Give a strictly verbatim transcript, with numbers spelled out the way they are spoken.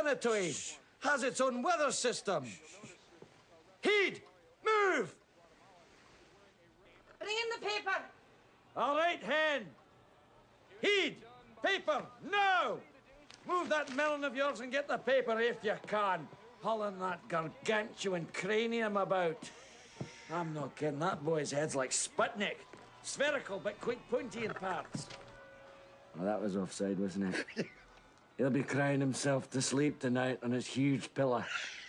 planetoid. Has its own weather system. Heed! Move! Bring in the paper. All right, Hen. Heed! Paper, now! Move that melon of yours and get the paper if you can. Hauling that gargantuan cranium about. I'm not kidding, that boy's head's like Sputnik. Spherical, but quite pointy in parts. Well, that was offside, wasn't it? He'll be crying himself to sleep tonight on his huge pillow.